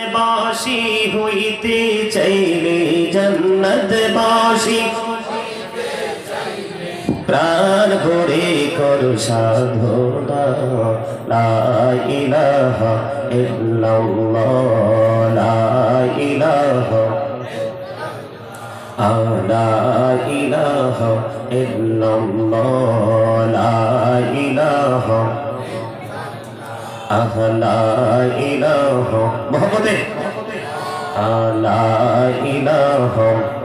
বাসি হইতে চাইলে জান্নাত বাসি প্রাণ ভরে করো সাধনা লা ইলাহা ইল্লাল্লাহ লা ইলাহা লা ইলাহা ইল্লাল্লাহ লা ইলাহা লা ইলাহা মুহাম্মাদে লা ইলাহা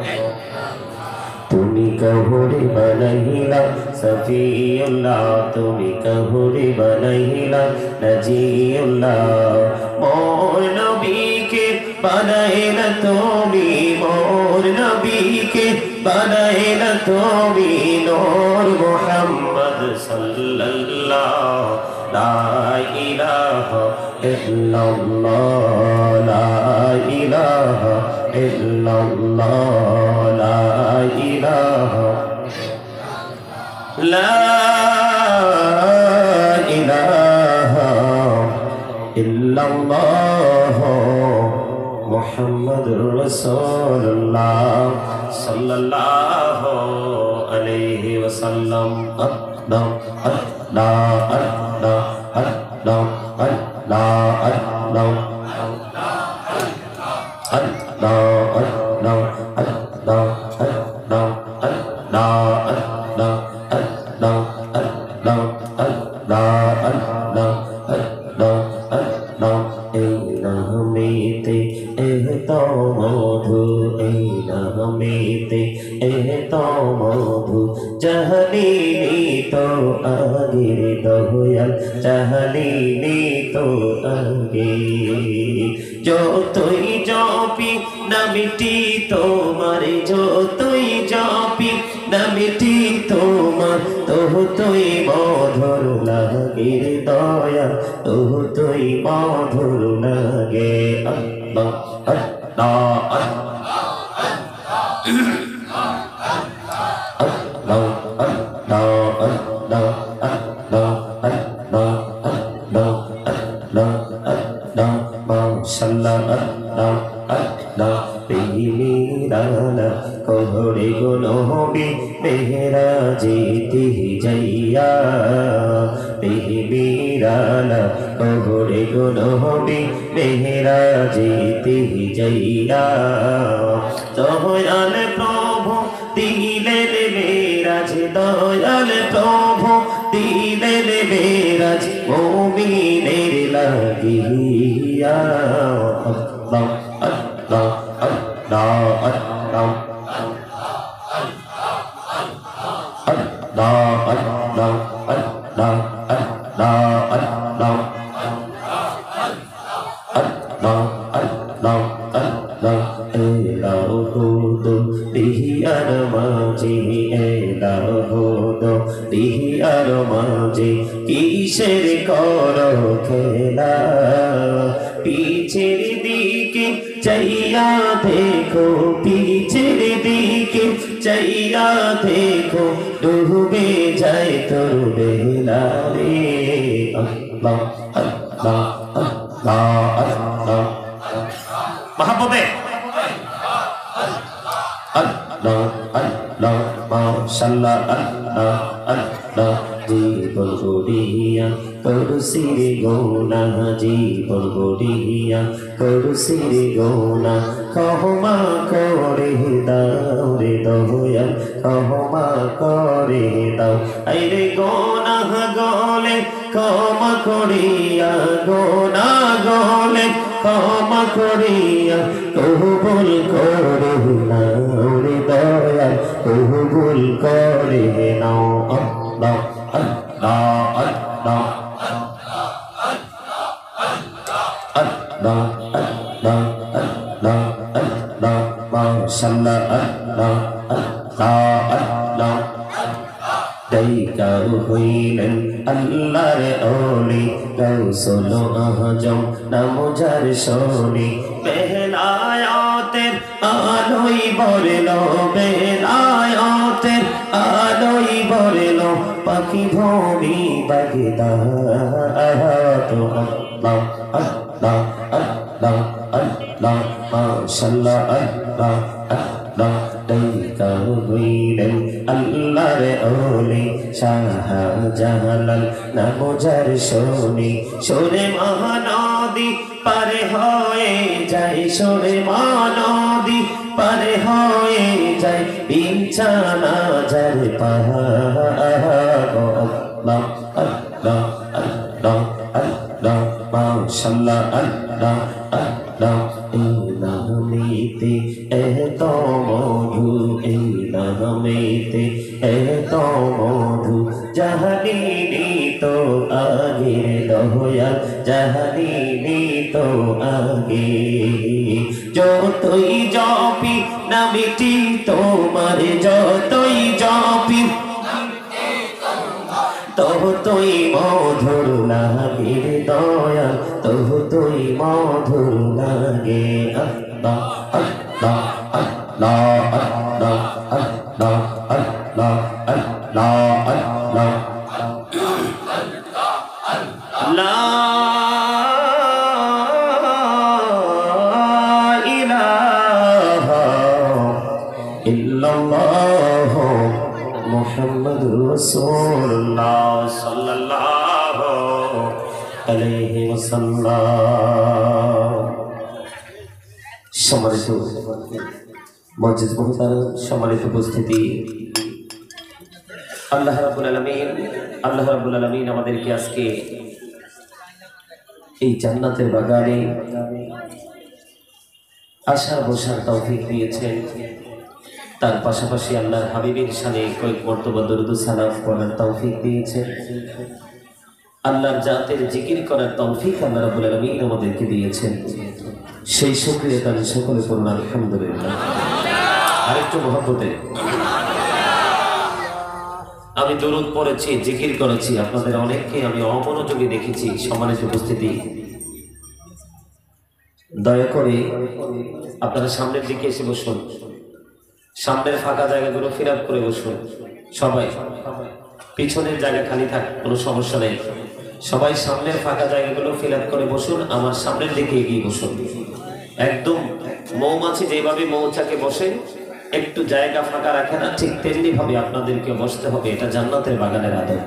তুমি কহুরে বনাইলা সফিউল্লাহ তুমি কহুরে বনাইলা নজিউল্লাহ মোর নবীকে বানাইলা তুমি মোর নবীকে বানাইলা তুমি নূর মুহাম্মদ সাল্লাল্লাহ লা ইলাহা ইল্লাল্লাহ লা ইলাহা ইল্লাল্লাহ লা ইলাহা লা ইলাহা ইল্লাল্লাহ মুহাম্মাদুর রাসূলুল্লাহ সাল্লাল্লাহু আলাইহি ওয়াসাল্লাম আল্লাহ আল্লাহ আল্লাহ আল্লাহ আল্লাহ আল্লাহ जहलीनी तो आगे दयाल जहलीनी तो आगे जो तुई जपी नमिटी तोमार जो तुई जपी नमिटी तोमार तो तुई मधुर लागे दयाल तो तुई मधुर लागे अल्लाह अल्लाह कोहरे गुनोबी मेरा जीती जैया मेरा कोहरे गुनोबी मेरा जीती जैया दयाल प्रभु दिलेन मेराज दयाल प्रभु दिलेन मेराज मोमिनेर लागिया अल्लाह अल्लाह अल्लाह अल्लाह কিসের করো খেলা পিছের দিকে চাইয়া দেখো পিছের দিকে চাইয়া দেখো ডুবে যায় তোর বেলা রে আল্লাহ আল্লাহ আল্লাহ আল্লাহ মহব্বতে আল্লাহ আল্লাহ মাশাআল্লাহ আল্লাহ আল্লাহ জীবন গড়িয়া করুসির গোনা জীবন গড়িয়া করুসির গোনা ক্ষমা করে দাও রে দয়াল ক্ষমা করে দাও আইরে গোনা গলে ক্ষমা করিয়া গোনা গলে ক্ষমা করিয়া কবুল করে নাও রে দয়াল কবুল করে নাও আল্লাহ আল্লাহ আল্লাহ আল্লাহ আল্লাহ আল্লাহ আল্লাহ মাশাআল্লাহ আল্লাহ আল্লাহ আল্লাহ দাইকাও হইলেন আল্লাহর ওলি গাউসুল আজম নাম যার শোনি বেলায়াতের আলোই বরলো বেলায়াতের আলোই বরলো পাখি ভূমি বাগদা আল্লাহ আল্লাহ আল্লাহ আল্লাহ মাশাআল্লাহ আল্লাহ আল্লাহ দেখা হইলেন আল্লাহর ওলি শাহজালাল নাম যার শুনি সুরে মহানদী পারে হয়ে যায় সুরে মহানদী পারে হয়ে যায় বিছানা যার পাহাড় আল্লাহ আল্লাহ আল্লাহ আল্লাহ মাশাআল্লাহ আল্লাহ আল্লাহ এই নামেতে এত মধু এই নামেতে এত মধু জাহানিনি তো আগে দয়াল জাহানিনি তো আগে যতই জপি নামটি তোমার যতই জপি তবু তুই মধুর লাগে দয়াল তবু তুই মধুর লাগে আল্লাহ আল্লাহ আল্লাহ আল্লাহ আল্লাহ আল্লাহ আল্লাহ আল্লাহ লা ইলাহা ইল্লাল্লাহ মুহাম্মাদুর রাসূলুল্লাহ সাল্লাল্লাহু আলাইহি ওয়াসাল্লাম। সম্মানিত মসজিদ মুহতারাম, সম্মানিত উপস্থিতি, আল্লাহ রাব্বুল আলামিন আমাদেরকে আজকে এই জান্নাতের বাগানে আসার বসার তৌফিক দিয়েছেন। তার পাশাপাশি আল্লাহর হাবিবের শানে কয়েক মর্তবা দরুদ সালাম পড়ার তৌফিক দিয়েছেন। আল্লাহর জাতের জিকির করার তৌফিক আল্লাহ রাব্বুল আলামিন আমাদেরকে দিয়েছেন। সেই শুকরিয়া তার সকলে পড়ুন আলহামদুলিল্লাহ। আরেকটু মহব্বতে আমি দরুদ পড়েছি, জিকির করেছি, আপনাদের অনেককে আমি অমনোযোগী দেখেছি। সম্মানিত উপস্থিতি, দয়া করে আপনারা সামনের দিকে এসে বসুন। সামনের ফাঁকা জায়গাগুলো ফিল আপ করে বসুন। সবাই পিছনের জায়গা খালি থাক, কোনো সমস্যা নেই। সবাই সামনের ফাঁকা জায়গাগুলো ফিল আপ করে বসুন। আমার সামনের দিকে এগিয়ে বসুন। একদম মৌমাছি যেভাবে মৌচাকে বসে একটু জায়গা ফাঁকা রাখে না, ঠিক তেমনি ভাবে আপনাদেরকে বসতে হবে। এটা জান্নাতের বাগানের আদব।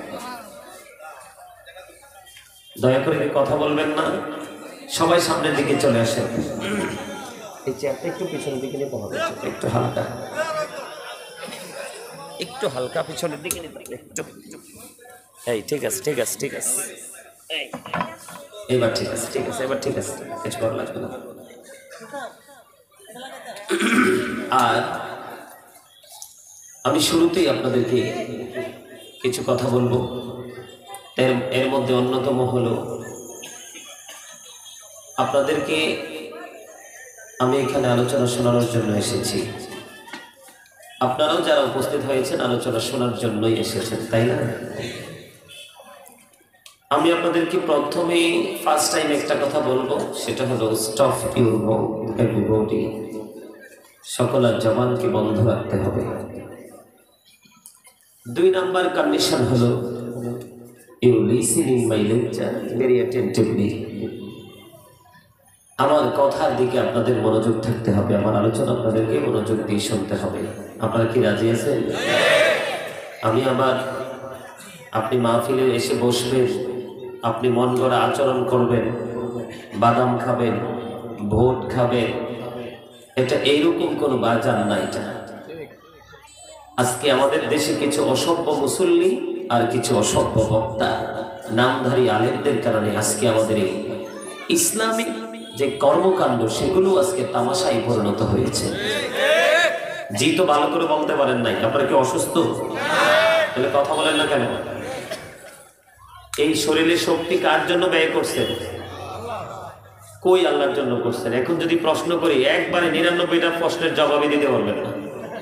দয়া করে কথা বলবেন না, সবাই সামনের দিকে চলে আসেন। এই চেয়ারটা একটু পিছনের দিকে নিতে হবে, একটু হালকা, একটু হালকা পিছনের দিকে নিতে হবে। এই ঠিক আছে, ঠিক আছে, ঠিক আছে, এবার ঠিক আছে, ঠিক আছে, এবার ঠিক আছে, কিছু ভালো লাগবে না। আর আমি শুরুতেই আপনাদেরকে কিছু কথা বলবো। এর মধ্যে অন্যতম হলো আপনাদেরকে আমি এখানে আলোচনা শোনানোর জন্য এসেছি। আপনারাও যারা উপস্থিত হয়েছেন আলোচনা শোনার জন্যই এসেছেন, তাই না? আমি আপনাদেরকে প্রথমে ফার্স্ট টাইম একটা কথা বলবো, সেটা হলো স্টপ ইউর মাউথ এভরিবডি। সকলের জবানকে বন্ধ রাখতে হবে। 2 নাম্বার কন্ডিশন হলো you listening my lecture very attentively. আমার কথার দিকে আপনাদের মনোযোগ থাকতে হবে, আমার আলোচনা আপনাদেরকে মনোযোগ দিয়ে শুনতে হবে। আপনারা কি রাজি আছেন? আমি আবার আপনি মাহফিলে এসে বসবেন, আপনি মন গড়া আচরণ করবেন, বাদাম খাবেন, ভোট খাবেন, এটা এইরকম কোনো বাজার না। এটা আজকে আমাদের দেশে কিছু অসভ্য মুসল্লি আর কিছু অসভ্য বক্তা, নামধারী আলেমদের কারণে আজকে আমাদের এই ইসলামিক যে কর্মকাণ্ড সেগুলো আজকে তামাশায় পরিণত হয়েছে। জি তো ভালো করে বলতে পারেন নাই, আপনারা কি অসুস্থ? তাহলে কথা বলেন না কেন? এই শরীরের শক্তি কার জন্য ব্যয় করছেন? কই আল্লাহর জন্য করছেন। এখন যদি প্রশ্ন করি, একবারে 99টা প্রশ্নের জবাবই দিতে পারবেন না।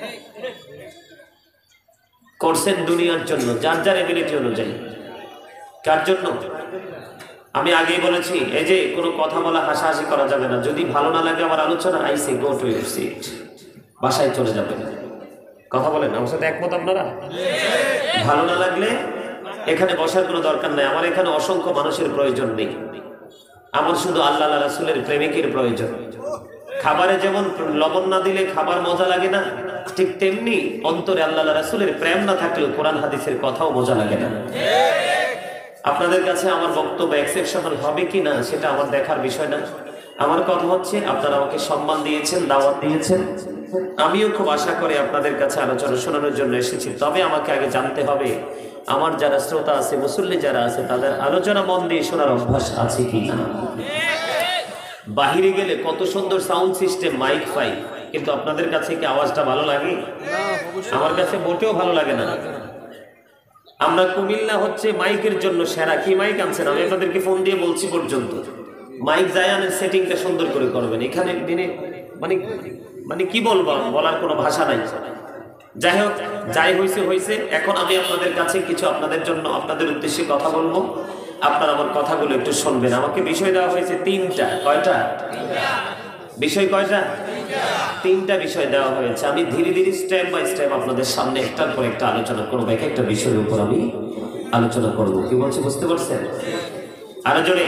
করছেন দুনিয়ার জন্য, যার যার এবিলিটি অনুযায়ী। কার জন্য? আমি আগেই বলেছি, এই যে কোনো কথা বলা হাসাহাসি করা যাবে না। যদি ভালো না লাগে আমার আলোচনা, I say go to your seat, বাসায় চলে যাবেন। কথা বলেন, আমার সাথে একমত আপনারা? ভালো না লাগলে এখানে বসার কোনো দরকার নাই। আমার এখানে অসংখ্য মানুষের প্রয়োজন নেই। আমার শুধু আল্লাহ রাসূলের প্রেমিকের প্রয়োজন। খাবারে যেমন লবণ না দিলে খাবার মজা লাগে না, ঠিক তেমনি অন্তরে আল্লাহ রাসূলের প্রেম না থাকলে কোরআন হাদিসের কথাও মজা লাগে না। আপনাদের কাছে আমার বক্তব্য এক্সেপশনাল হবে কি না সেটা আমার দেখার বিষয় না। আমার কথা হচ্ছে, আপনারা আমাকে সম্মান দিয়েছেন, দাওয়াত দিয়েছেন, আমিও খুব আশা করি আপনাদের কাছে আলোচনা শোনানোর জন্য এসেছি। তবে আমাকে আগে জানতে হবে আমার যারা শ্রোতা আছে, মুসল্লি যারা আছে, তাদের আলোচনা মন দিয়ে শোনার অভ্যাস আছে কি না। বাহিরে গেলে কত সুন্দর সাউন্ড সিস্টেম, মাইক ফাই, কিন্তু আপনাদের কাছে কি আওয়াজটা ভালো লাগে? আমার কাছে মোটেও ভালো লাগে না। আমরা কুমিল্লা হচ্ছে মাইকের জন্য সেরা। কি মাইক আনছেন? আমি আপনাদেরকে ফোন দিয়ে বলছি পর্যন্ত মাইক জায়ানের সেটিংটা সুন্দর করে করবেন। এখানে দিনে মানে মানে কি বলবো, বলার কোনো ভাষা নাই। যাই হোক, যাই হয়েছে হয়েছে। এখন আমি আপনাদের কাছে কিছু আপনাদের জন্য, আপনাদের উদ্দেশ্যে কথা বলবো। আপনারা আমার কথাগুলো একটু শুনবেন। আমাকে বিষয় দেওয়া হয়েছে তিনটা। কয়টা বিষয়? কয়টা? তিনটা বিষয় দেওয়া হয়েছে। আমি ধীরে ধীরে স্টেপ বাই স্টেপ আপনাদের সামনে একটার পর একটা আলোচনা করবো। এক একটা বিষয়ের উপর আমি আলোচনা করবো। কি বলছি বুঝতে পারছেন? আরো জোরে।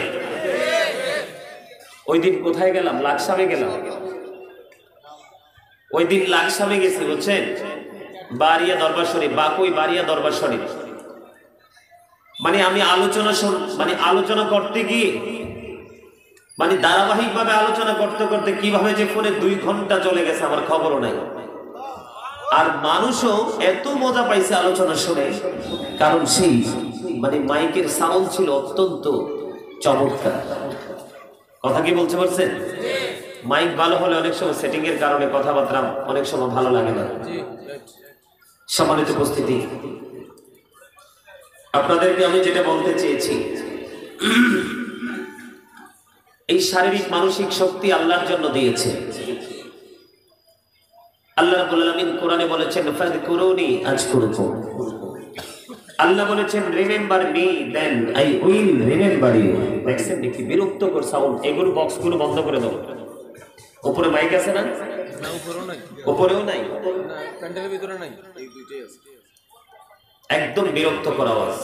ওই দিন কোথায় গেলাম? লাকসামে গেলাম। ওই দিন লাকসামে গেছি, বুঝছেন? বাড়িয়া দরবার শরীফ, বাকুই বাড়িয়া দরবার শরীফ। মানে আমি আলোচনা করতে গিয়ে ধারাবাহিক ভাবে আলোচনা করতে করতে কিভাবে যে ফোনে 2 ঘন্টা চলে গেছে আমার খবরও নাই। আর মানুষও এত মজা পাইছে আলোচনা শুনে, কারণ সেই মাইকের সাউন্ড ছিল অত্যন্ত চমৎকার। কথা কি বলতে পারছেন? মাইক ভালো হলে অনেক সময় সেটিং এর কারণে কথাবার্তা অনেক সময় ভালো লাগে না। সম্মানিত উপস্থিতি, আপনাদেরকে আমি যেটা বলতে চেয়েছি, এই শারীরিক মানসিক শক্তি আল্লাহর জন্য দিয়েছে। আল্লাহ রাব্বুল আলামিন কোরআনে বলেছেন, ফাযকুরুনি আযকুরুকুম। আল্লাহ বলেছেন, remember me then I will remember you. দেখছেন নাকি বিরক্তকর সাউন্ড? এগুলো বক্সগুলো বন্ধ করে দাও। উপরে মাইক আছে না? না, উপরেও নাই। উপরেও নাই, না প্যান্ডেলের ভিতরে নাই, এই দুইটাই আছে। একদম বিরক্তকর আওয়াজ।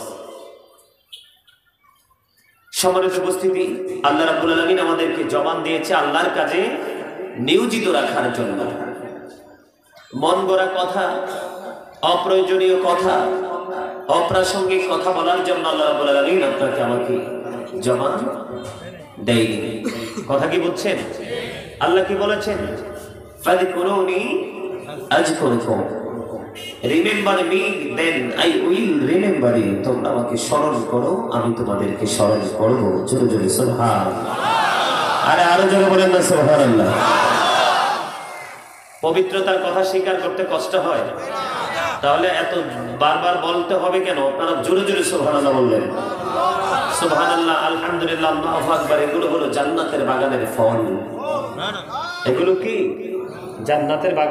সম্মানিত উপস্থিতি, আল্লাহ রাব্বুল আলামিন আমাদেরকে জবান দিয়েছে আল্লাহর কাজে নিয়োজিত রাখার জন্য। মন গড়া কথা, অপ্রয়োজনীয় কথা, অপ্রাসঙ্গিক কথা বলার জন্য আল্লাহ রাব্বুল আলামিন আপনাকে আমাকে জবান দেয়নি। কথা কি বুঝছেন? আল্লাহ কি বলেছেন? ফাযকুরুনি আযকুরুকুম, remember me then I will remember you. তোমরা আমাকে স্মরণ করো, আমি তোমাদেরকে স্মরণ করব। জোরে জোরে সুবহানাল্লাহ। আরে আরো জোরে বলেন না সুবহানাল্লাহ। পবিত্রতার কথা স্বীকার করতে কষ্ট হয়, তাহলে এত বারবার বলতে হবে কেন? আপনারা জোরে জোরে সুবহানাল্লাহ বললেন। সুবহানাল্লাহ, আলহামদুলিল্লাহ, আল্লাহু আকবার। এগুলো হলো জান্নাতের বাগানের ফল। এগুলো কি? জান্নাতের বাগান।